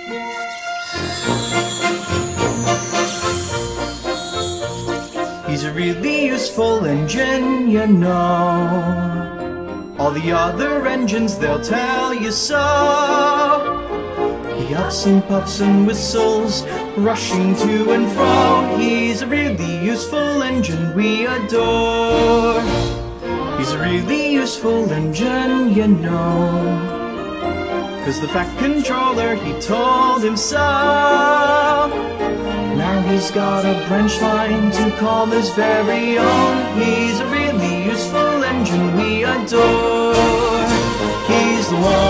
He's a really useful engine, you know. All the other engines, they'll tell you so. He huffs and puffs and whistles, rushing to and fro. He's a really useful engine we adore. He's a really useful engine, you know. 'Cause the Fat Controller, he told him so. Now he's got a branch line to call his very own. He's a really useful engine we adore. He's the one